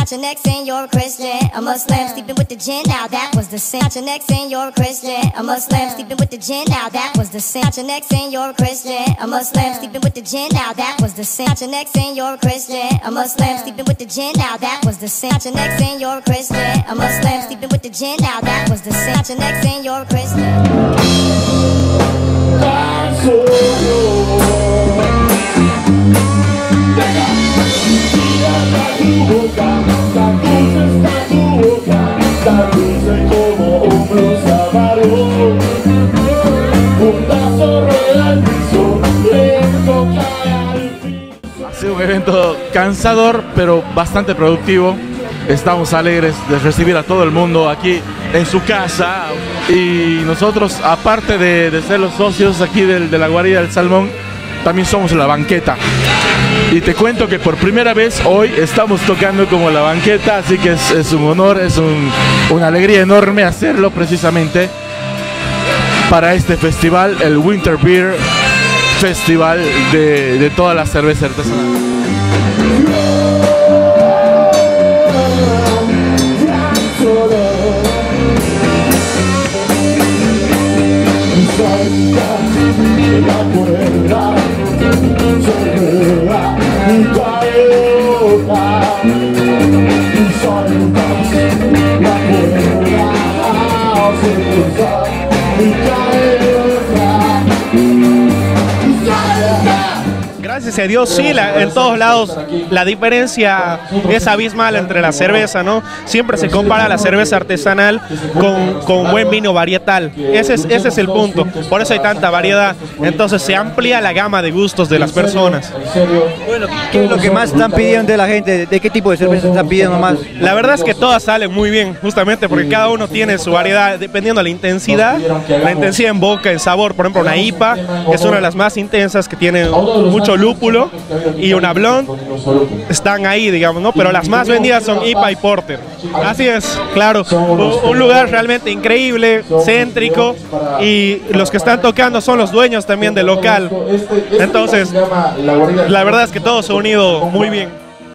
Got your next and you're a Christian. A Muslim sleeping with the jinn. Now that was the sin. Got your next and you're a Christian. A Muslim sleeping with the jinn. Now that was the sin. Got your next and you're a Christian. A Muslim sleeping with the jinn. Now that was the sin. Got your next and you're a Christian. A Muslim sleeping with the jinn. Now that was the sin. Got your next and you're a Christian. A Muslim sleeping with the jinn. Now that was the sin. Got your next and you're a Christian. Ha sido un evento cansador, pero bastante productivo. Estamos alegres de recibir a todo el mundo aquí en su casa. Y nosotros, aparte de ser los socios aquí de la guarida del Salmón, también somos la banqueta. Y te cuento que por primera vez hoy estamos tocando como la banqueta, así que es un honor, es una alegría enorme hacerlo precisamente para este festival, el Winter Beer Festival de toda la cerveza artesanal. Gracias a Dios, sí, en todos lados la diferencia es abismal entre la cerveza, ¿no? Siempre se compara la cerveza artesanal con buen vino varietal. Ese es el punto. Por eso hay tanta variedad. Entonces se amplía la gama de gustos de las personas. Bueno, ¿qué es lo que más están pidiendo de la gente? ¿De qué tipo de cerveza están pidiendo más? La verdad es que todas salen muy bien, justamente porque cada uno tiene su variedad, dependiendo de la intensidad en boca, en sabor. Por ejemplo, una IPA, que es una de las más intensas, que tiene mucho lúpulo, y una blonde, están ahí, digamos, ¿no? Pero las más vendidas son IPA y Porter. Así es, claro, un lugar realmente increíble, céntrico, y los que están tocando son los dueños también del local. Entonces, la verdad es que todo se ha unido muy bien.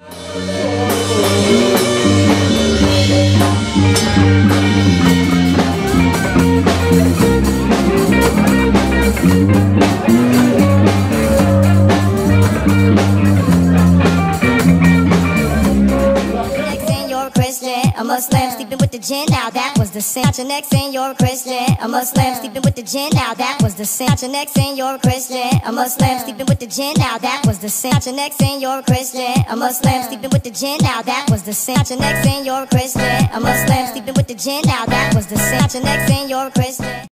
A Muslim sleeping with the jinn, now that was the sin. Got your next and you're a Christian. A Muslim sleeping with the jinn, now that was the sin. Got your next and you're a Christian. A Muslim sleeping with the jinn, now that was the sin. Got your next and you're a Christian. A Muslim sleeping with the jinn, now that was the sin. Got your next and you're a Christian. A Muslim sleeping with the jinn, now that was the sin. Got your next and you're a Christian.